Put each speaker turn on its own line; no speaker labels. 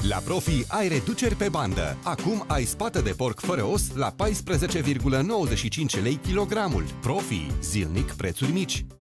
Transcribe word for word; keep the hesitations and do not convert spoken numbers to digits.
La Profi ai reduceri pe bandă. Acum ai spată de porc fără os la paisprezece virgulă nouăzeci și cinci lei kilogramul. Profi. Zilnic prețuri mici.